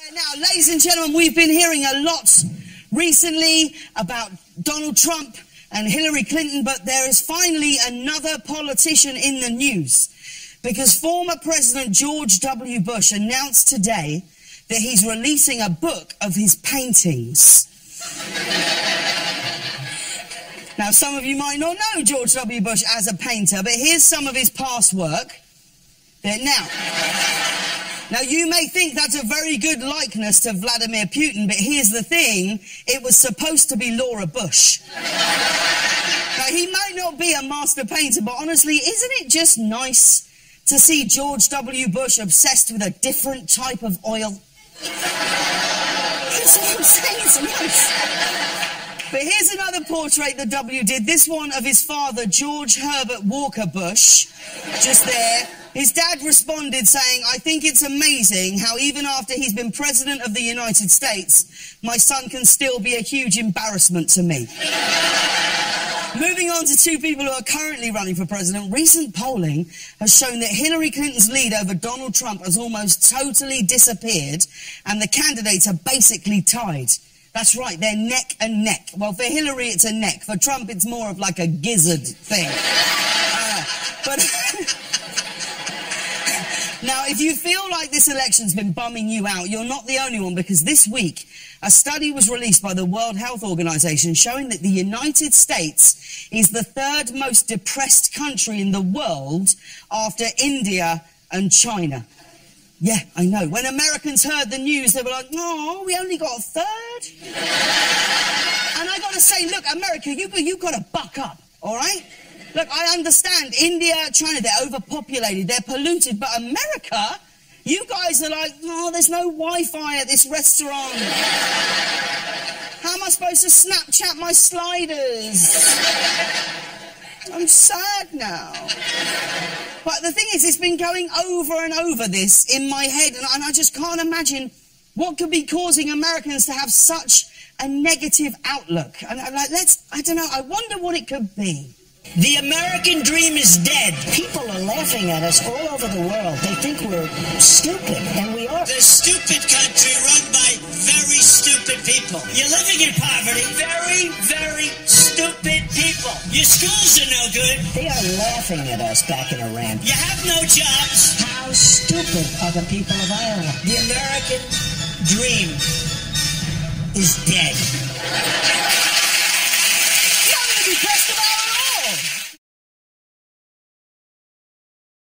Now, ladies and gentlemen, we've been hearing a lot recently about Donald Trump and Hillary Clinton, but there is finally another politician in the news because former President George W. Bush announced today that he's releasing a book of his paintings. Now, some of you might not know George W. Bush as a painter, but here's some of his past work. Now, you may think that's a very good likeness to Vladimir Putin, but here's the thing, it was supposed to be Laura Bush. Now, he might not be a master painter, but honestly, isn't it just nice to see George W. Bush obsessed with a different type of oil? That's what I'm saying, it's nice. But here's another portrait that W did, this one of his father, George Herbert Walker Bush, just there. His dad responded saying, "I think it's amazing how even after he's been President of the United States, my son can still be a huge embarrassment to me." Moving on to two people who are currently running for president, recent polling has shown that Hillary Clinton's lead over Donald Trump has almost totally disappeared, and the candidates are basically tied. That's right, they're neck and neck. Well, for Hillary, it's a neck. For Trump, it's more of like a gizzard thing. But... Now, if you feel like this election's been bumming you out, you're not the only one, because this week, a study was released by the World Health Organization showing that the United States is the third most depressed country in the world after India and China. Yeah, I know. When Americans heard the news, they were like, "Oh, we only got a third?" And I got to say, look, America, you've got to buck up, all right? Look, I understand India, China, they're overpopulated, they're polluted, but America, you guys are like, "Oh, there's no Wi-Fi at this restaurant. How am I supposed to Snapchat my sliders? I'm sad now." But the thing is, it's been going over and over this in my head, and I just can't imagine what could be causing Americans to have such a negative outlook. And I'm like, I don't know, I wonder what it could be. The American dream is dead. People are laughing at us all over the world. They think we're stupid, and we are. The stupid country run by very stupid people. You're living in poverty. Very, very stupid people. Your schools are no good. They are laughing at us back in Iran. You have no jobs. How stupid are the people of Iowa? The American dream is dead.